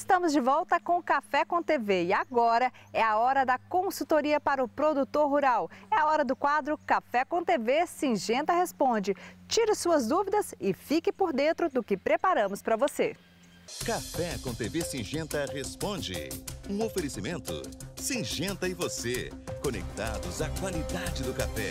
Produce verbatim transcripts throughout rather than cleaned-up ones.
Estamos de volta com o Café com T V e agora é a hora da consultoria para o produtor rural. É a hora do quadro Café com T V Syngenta Responde. Tire suas dúvidas e fique por dentro do que preparamos para você. Café com T V Syngenta Responde. Um oferecimento Syngenta e você, conectados à qualidade do café.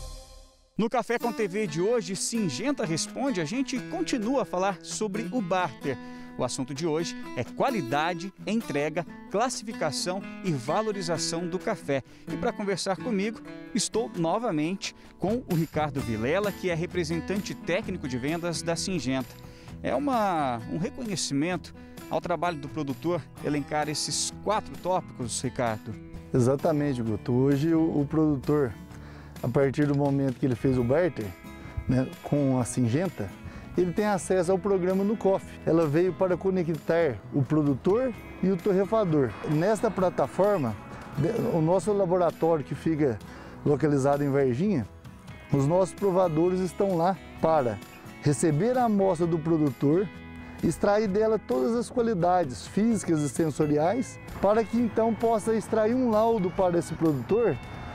No Café com T V de hoje, Syngenta Responde, a gente continua a falar sobre o barter. O assunto de hoje é qualidade, entrega, classificação e valorização do café. E para conversar comigo, estou novamente com o Ricardo Vilela, que é representante técnico de vendas da Syngenta. É uma, um reconhecimento ao trabalho do produtor elencar esses quatro tópicos, Ricardo. Exatamente, Guto. Hoje o, o produtor, a partir do momento que ele fez o barter, né, com a Syngenta, ele tem acesso ao programa no C O F. Ela veio para conectar o produtor e o torrefador. Nesta plataforma, o nosso laboratório, que fica localizado em Varginha, os nossos provadores estão lá para receber a amostra do produtor, extrair dela todas as qualidades físicas e sensoriais, para que então possa extrair um laudo para esse produtor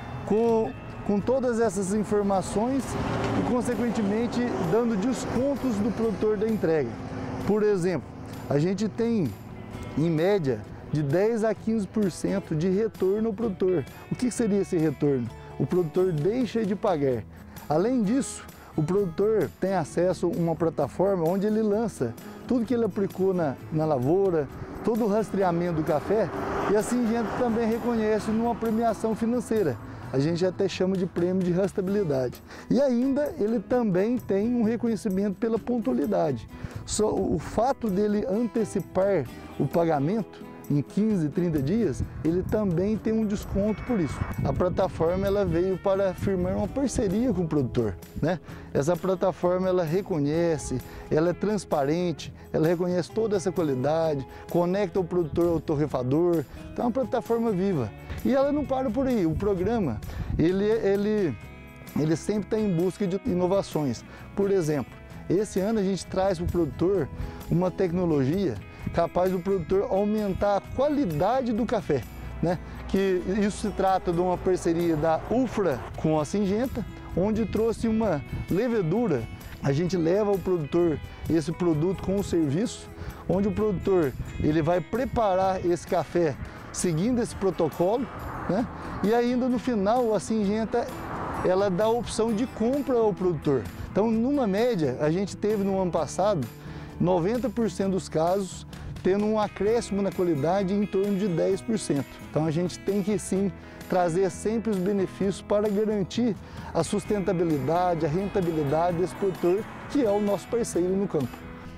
com com todas essas informações e, consequentemente, dando descontos do produtor da entrega. Por exemplo, a gente tem, em média, de dez a quinze por cento de retorno ao produtor. O que seria esse retorno? O produtor deixa de pagar. Além disso, o produtor tem acesso a uma plataforma onde ele lança tudo que ele aplicou na, na lavoura, todo o rastreamento do café, e a Syngenta também reconhece numa premiação financeira. A gente até chama de prêmio de rastreabilidade. E ainda ele também tem um reconhecimento pela pontualidade. Só o fato dele antecipar o pagamento em quinze, trinta dias, ele também tem um desconto por isso. A plataforma ela veio para firmar uma parceria com o produtor, né? Essa plataforma ela reconhece, ela é transparente, ela reconhece toda essa qualidade, conecta o produtor ao torrefador, então é uma plataforma viva. E ela não para por aí, o programa, ele, ele, ele sempre está em busca de inovações. Por exemplo, esse ano a gente traz para o produtor uma tecnologia capaz do produtor aumentar a qualidade do café, né? Que isso se trata de uma parceria da Ufra com a Syngenta, onde trouxe uma levedura. A gente leva ao produtor esse produto com o serviço, onde o produtor ele vai preparar esse café seguindo esse protocolo, né? E ainda no final a Syngenta ela dá a opção de compra ao produtor. Então, numa média, a gente teve no ano passado noventa por cento dos casos tendo um acréscimo na qualidade em torno de dez por cento. Então a gente tem que sim trazer sempre os benefícios para garantir a sustentabilidade, a rentabilidade desse produtor, que é o nosso parceiro no campo.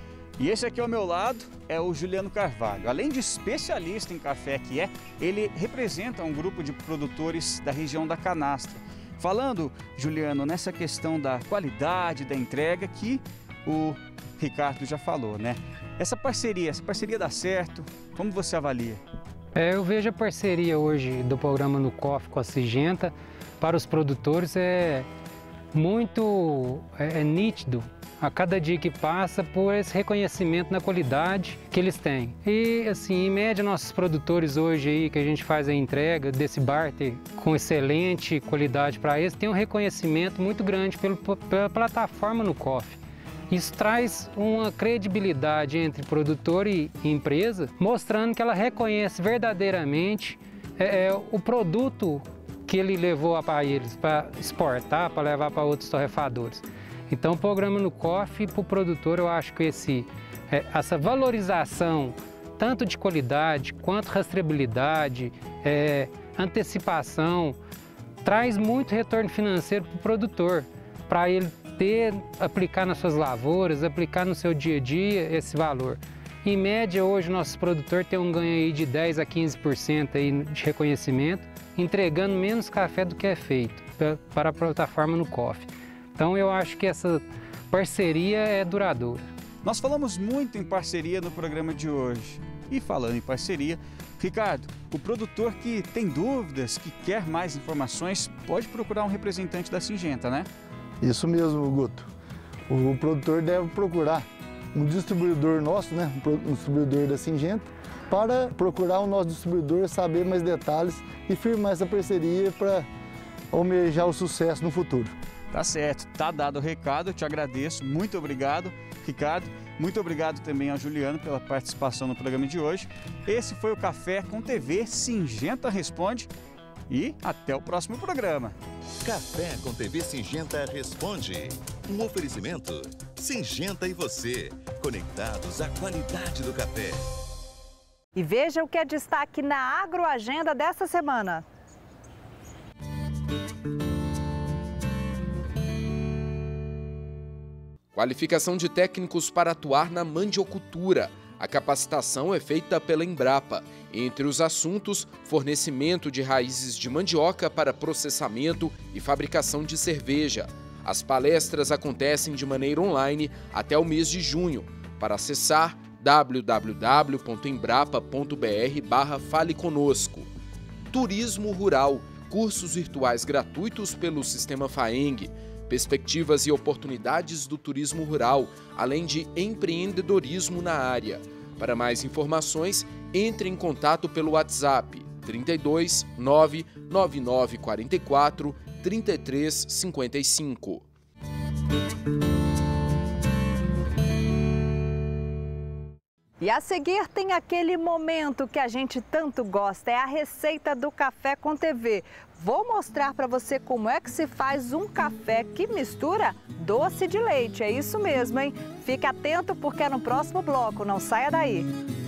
E esse aqui ao meu lado é o Juliano Carvalho. Além de especialista em café que é, ele representa um grupo de produtores da região da Canastra. Falando, Juliano, nessa questão da qualidade, da entrega que o Ricardo já falou, né? Essa parceria, essa parceria dá certo? Como você avalia? É, eu vejo a parceria hoje do programa no C O F com a Syngenta para os produtores é muito é, é nítido a cada dia que passa por esse reconhecimento na qualidade que eles têm. E assim, em média, nossos produtores hoje aí que a gente faz a entrega desse barter com excelente qualidade para eles, tem um reconhecimento muito grande pelo, pela plataforma no C O F. Isso traz uma credibilidade entre produtor e empresa, mostrando que ela reconhece verdadeiramente é, é, o produto que ele levou para eles, para exportar, para levar para outros torrefadores. Então, o programa no C O F, para o produtor, eu acho que esse, é, essa valorização, tanto de qualidade, quanto rastreabilidade, é, antecipação, traz muito retorno financeiro para o produtor, para ele ter, aplicar nas suas lavouras, aplicar no seu dia a dia esse valor. Em média, hoje, o nosso produtor tem um ganho aí de dez a quinze por cento aí de reconhecimento, entregando menos café do que é feito para a plataforma no C O F. Então, eu acho que essa parceria é duradoura. Nós falamos muito em parceria no programa de hoje. E falando em parceria, Ricardo, o produtor que tem dúvidas, que quer mais informações, pode procurar um representante da Syngenta, né? Isso mesmo, Guto. O produtor deve procurar um distribuidor nosso, né? Um distribuidor da Syngenta, para procurar o nosso distribuidor, saber mais detalhes e firmar essa parceria para almejar o sucesso no futuro. Tá certo, tá dado o recado, eu te agradeço, muito obrigado, Ricardo. Muito obrigado também ao Juliano pela participação no programa de hoje. Esse foi o Café com T V Singenta Responde e até o próximo programa. Café com T V Singenta Responde. Um oferecimento Singenta e você, conectados à qualidade do café. E veja o que é destaque na Agroagenda dessa semana. Qualificação de técnicos para atuar na mandiocultura. A capacitação é feita pela Embrapa. Entre os assuntos, fornecimento de raízes de mandioca para processamento e fabricação de cerveja. As palestras acontecem de maneira online até o mês de junho. Para acessar, w w w ponto embrapa ponto b r barra fale conosco. Turismo rural, cursos virtuais gratuitos pelo Sistema FAENG. Perspectivas e oportunidades do turismo rural, além de empreendedorismo na área. Para mais informações, entre em contato pelo WhatsApp trinta e dois, nove nove nove quatro quatro, trinta e três cinquenta e cinco. E a seguir tem aquele momento que a gente tanto gosta, é a receita do Café com T V. Vou mostrar para você como é que se faz um café que mistura doce de leite. É isso mesmo, hein? Fique atento porque é no próximo bloco, não saia daí.